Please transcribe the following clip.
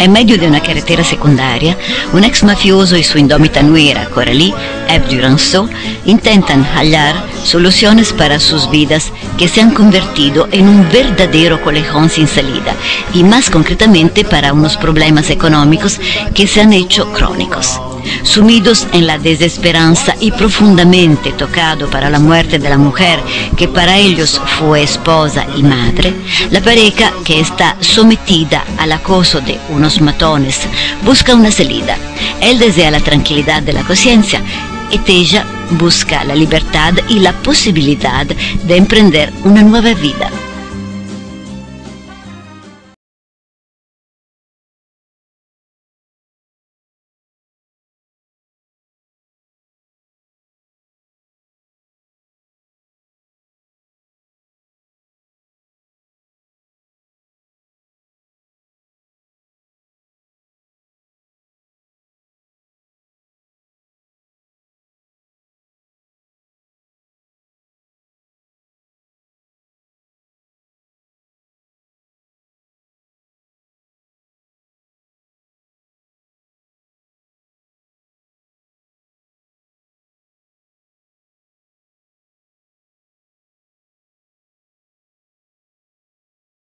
En medio de una carretera secundaria, un ex mafioso y su indómita nuera, Coralie, Eve Duranceau, intentan hallar soluciones para sus vidas que se han convertido en un verdadero callejón sin salida, y más concretamente para unos problemas económicos que se han hecho crónicos. Sumidos en la desesperanza y profundamente tocado para la muerte de la mujer que para ellos fue esposa y madre, la pareja, que está sometida al acoso de unos matones, busca una salida. Él desea la tranquilidad de la conciencia y ella busca la libertad y la posibilidad de emprender una nueva vida.